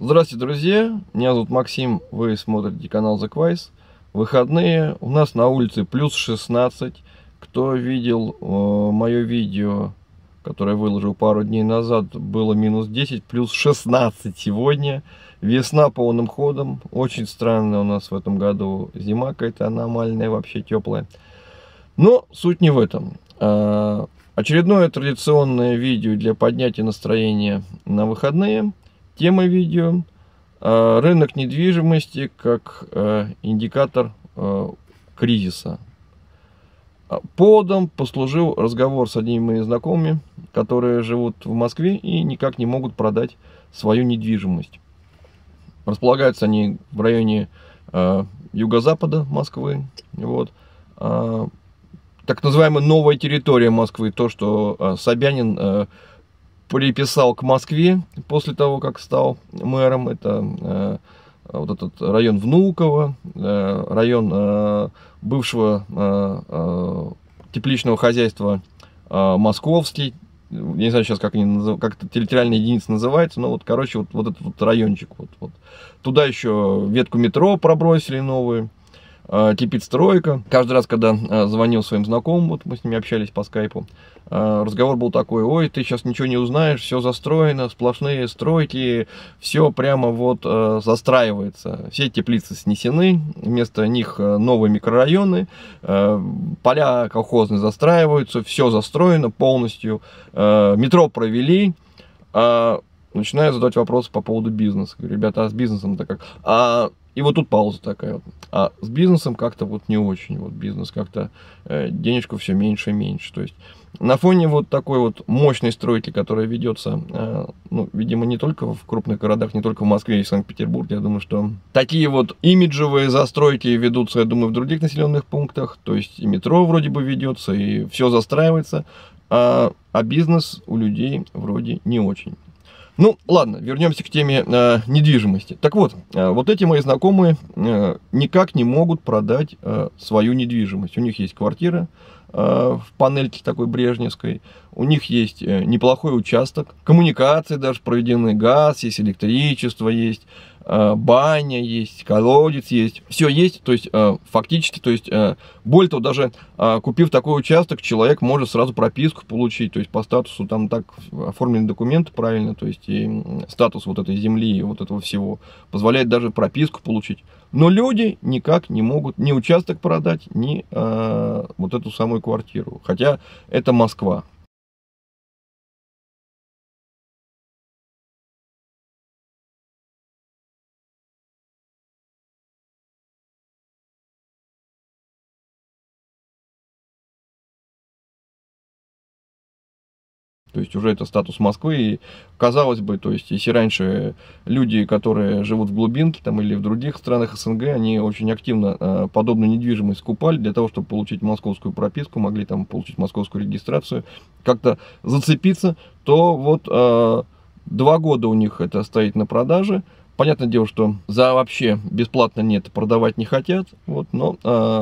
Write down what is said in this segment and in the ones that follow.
Здравствуйте, друзья! Меня зовут Максим, вы смотрите канал The Quiz. Выходные, у нас на улице плюс 16. Кто видел мое видео, которое я выложил пару дней назад, было минус 10, плюс 16 сегодня. Весна полным ходом. Очень странно у нас в этом году. Зима какая-то аномальная, вообще теплая. Но суть не в этом. Очередное традиционное видео для поднятия настроения на выходные. Тема видео: рынок недвижимости как индикатор кризиса. Поводом послужил разговор с одними моими знакомыми, которые живут в Москве и никак не могут продать свою недвижимость. Располагаются они в районе юго-запада Москвы. Вот. Так называемая новая территория Москвы, то, что Собянин приписал к Москве после того, как стал мэром. Это вот этот район Внуково, район бывшего тепличного хозяйства Московский. Я не знаю сейчас, как это территориальная единица называется, но вот, короче, вот этот вот райончик. Вот. Туда еще ветку метро пробросили новую. Кипит стройка. Каждый раз, когда звонил своим знакомым, вот мы с ними общались по скайпу, разговор был такой: ой, ты сейчас ничего не узнаешь, все застроено, сплошные стройки, все прямо вот застраивается. Все теплицы снесены, вместо них новые микрорайоны, поля колхозные застраиваются, все застроено полностью, метро провели. Начинаю задавать вопросы по поводу бизнеса. Говорю: ребята, а с бизнесом-то как? И вот тут пауза такая. А с бизнесом как-то вот не очень. Вот бизнес как-то денежку все меньше и меньше. То есть на фоне вот такой вот мощной стройки, которая ведется, ну, видимо, не только в крупных городах, не только в Москве и Санкт-Петербурге. Я думаю, что такие вот имиджевые застройки ведутся, я думаю, в других населенных пунктах. То есть и метро вроде бы ведется, и все застраивается. А бизнес у людей вроде не очень. Ну, ладно, вернемся к теме недвижимости. Так вот, вот эти мои знакомые никак не могут продать свою недвижимость. У них есть квартира в панельке такой брежневской, у них есть неплохой участок, коммуникации даже проведены, газ есть, электричество есть, баня есть, колодец есть, все есть, то есть фактически, то есть более того, даже купив такой участок, человек может сразу прописку получить, то есть по статусу там так оформлены документы правильно, то есть и статус вот этой земли и вот этого всего позволяет даже прописку получить. Но люди никак не могут ни участок продать, ни вот эту самую квартиру, хотя это Москва. То есть уже это статус Москвы, и казалось бы, то есть если раньше люди, которые живут в глубинке там, или в других странах СНГ, они очень активно подобную недвижимость скупали для того, чтобы получить московскую прописку, могли там получить московскую регистрацию, как-то зацепиться, то вот 2 года у них это стоит на продаже. Понятное дело, что за вообще бесплатно нет, продавать не хотят, вот, но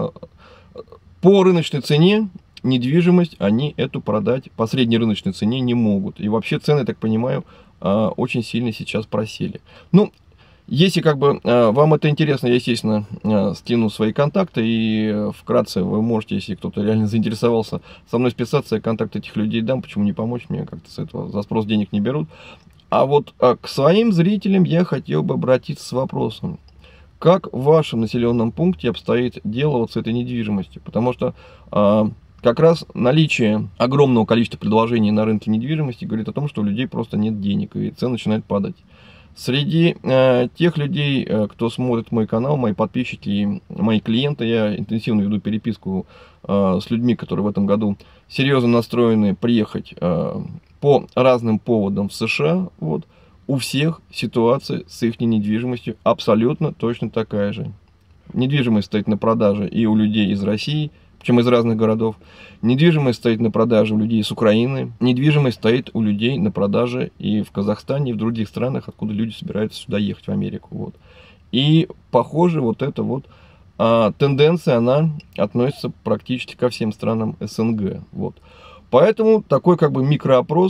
по рыночной цене недвижимость они эту продать по средней рыночной цене не могут. И вообще цены, я так понимаю, очень сильно сейчас просели. Ну, если как бы вам это интересно, я, естественно, скину свои контакты. И вкратце вы можете, если кто-то реально заинтересовался, со мной списаться, я контакты этих людей дам. Почему не помочь мне, как-то с этого за спрос денег не берут. А вот к своим зрителям я хотел бы обратиться с вопросом: как в вашем населенном пункте обстоит дело вот с этой недвижимостью? Потому что как раз наличие огромного количества предложений на рынке недвижимости говорит о том, что у людей просто нет денег, и цены начинают падать. Среди тех людей, кто смотрит мой канал, мои подписчики и мои клиенты, я интенсивно веду переписку с людьми, которые в этом году серьезно настроены приехать по разным поводам в США. Вот. У всех ситуация с их недвижимостью абсолютно точно такая же. Недвижимость стоит на продаже и у людей из России, причем из разных городов. Недвижимость стоит на продаже у людей с Украины. Недвижимость стоит у людей на продаже и в Казахстане, и в других странах, откуда люди собираются сюда ехать, в Америку. Вот. И, похоже, вот эта вот тенденция, она относится практически ко всем странам СНГ. Вот. Поэтому такой как бы микроопрос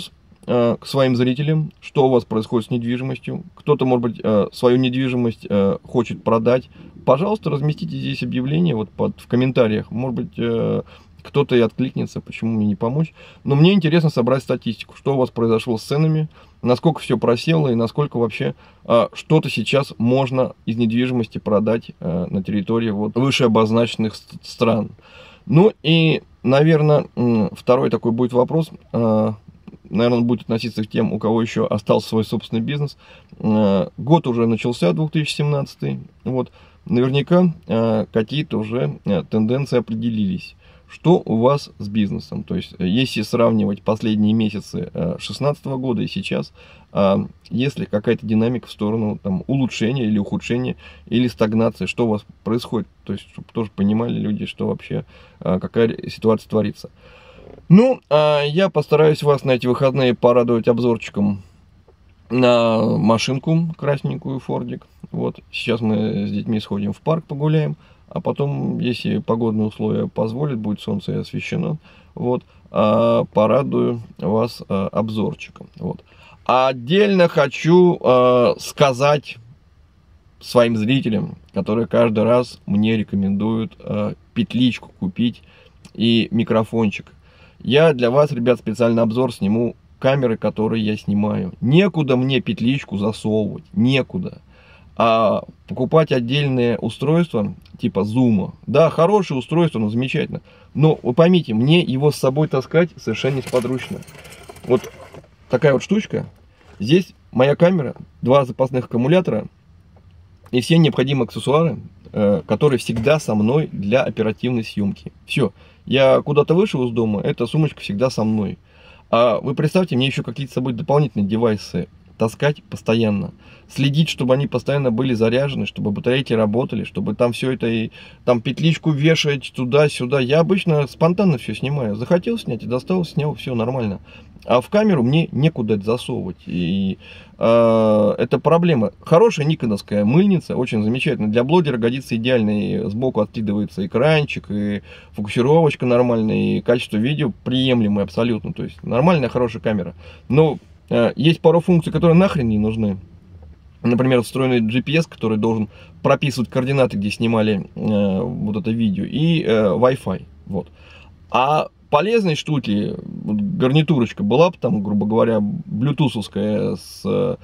к своим зрителям, что у вас происходит с недвижимостью. Кто-то, может быть, свою недвижимость хочет продать. Пожалуйста, разместите здесь объявление вот в комментариях. Может быть, кто-то и откликнется, почему мне не помочь. Но мне интересно собрать статистику, что у вас произошло с ценами, насколько все просело и насколько вообще что-то сейчас можно из недвижимости продать на территории вот выше обозначенных стран. Ну и, наверное, второй такой будет вопрос. Наверное, он будет относиться к тем, у кого еще остался свой собственный бизнес. Год уже начался, 2017. Вот. Наверняка какие-то уже тенденции определились. Что у вас с бизнесом? То есть, если сравнивать последние месяцы 2016 года и сейчас, есть ли какая-то динамика в сторону там, улучшения или ухудшения, или стагнации, что у вас происходит? То есть, чтобы тоже понимали люди, что вообще, какая ситуация творится. Ну, я постараюсь вас на эти выходные порадовать обзорчиком на машинку красненькую, Фордик. Вот, сейчас мы с детьми сходим в парк, погуляем. А потом, если погодные условия позволят, будет солнце и освещено, вот, порадую вас обзорчиком. Вот. Отдельно хочу сказать своим зрителям, которые каждый раз мне рекомендуют петличку купить и микрофончик. Я для вас, ребят, специальный обзор сниму камеры, которые я снимаю. Некуда мне петличку засовывать, некуда. А покупать отдельные устройства, типа зума, да, хорошее устройство, но замечательно. Но вы поймите, мне его с собой таскать совершенно несподручно. Вот такая вот штучка. Здесь моя камера, 2 запасных аккумулятора и все необходимые аксессуары, которые всегда со мной для оперативной съемки. Все, я куда-то вышел из дома, эта сумочка всегда со мной. А вы представьте, мне еще какие-то с собой дополнительные девайсы таскать постоянно, следить, чтобы они постоянно были заряжены, чтобы батарейки работали, чтобы там все это и там петличку вешать туда-сюда. Я обычно спонтанно все снимаю. Захотел снять и достал, снял, все нормально. А в камеру мне некуда это засовывать. И это проблема. Хорошая никоновская мыльница, очень замечательно. Для блогера годится идеально. И сбоку откидывается экранчик, и фокусировочка нормальная, и качество видео приемлемое абсолютно. То есть нормальная, хорошая камера. Но есть пару функций, которые нахрен не нужны. Например, встроенный GPS, который должен прописывать координаты, где снимали вот это видео, и Wi-Fi. Вот. А полезной штуки, вот гарнитурочка была бы там, грубо говоря, блютусовская с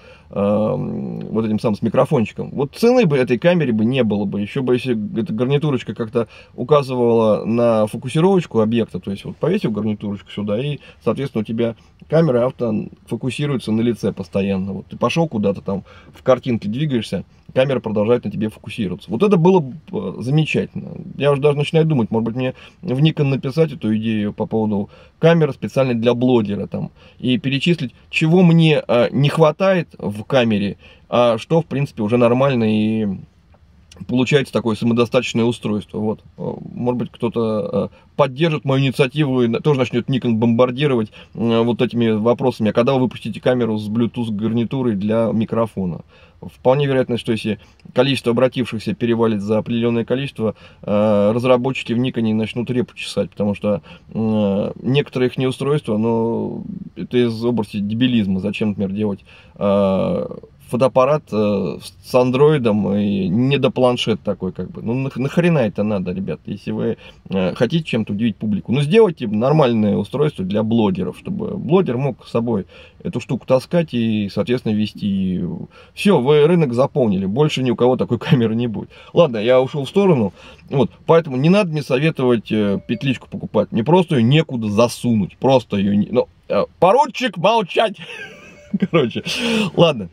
вот этим самым с микрофончиком. Вот цены бы этой камере бы не было бы. Еще бы, если эта гарнитурочка как-то указывала на фокусировочку объекта, то есть вот повесил гарнитурочку сюда, и, соответственно, у тебя камера автофокусируется на лице постоянно. Вот ты пошел куда-то там, в картинке двигаешься, камера продолжает на тебе фокусироваться. Вот это было бы замечательно. Я уже даже начинаю думать, может быть, мне в Nikon написать эту идею по поводу камеры специально для блогера там, и перечислить, чего мне не хватает в камере, а что, в принципе, уже нормально и получается такое самодостаточное устройство. Вот. Может быть, кто-то поддержит мою инициативу и тоже начнет Nikon бомбардировать вот этими вопросами. А когда вы выпустите камеру с Bluetooth гарнитурой для микрофона? Вполне вероятно, что если количество обратившихся перевалит за определенное количество, разработчики в Никоне начнут репу чесать, потому что некоторые их неустройства, но это из области дебилизма. Зачем, например, делать фотоаппарат с андроидом и недопланшет такой, как бы. Ну, нахрена это надо, ребят, если вы хотите чем-то удивить публику. Ну, сделайте нормальное устройство для блогеров, чтобы блогер мог с собой эту штуку таскать и, соответственно, вести. Все, вы рынок заполнили, больше ни у кого такой камеры не будет. Ладно, я ушел в сторону, вот, поэтому не надо мне советовать петличку покупать, мне просто ее некуда засунуть, просто ее не... Ну, поручик, молчать! Короче, ладно.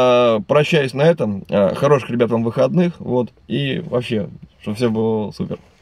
Прощаюсь на этом. Хороших, ребят, вам выходных. Вот. И вообще, чтобы все было супер.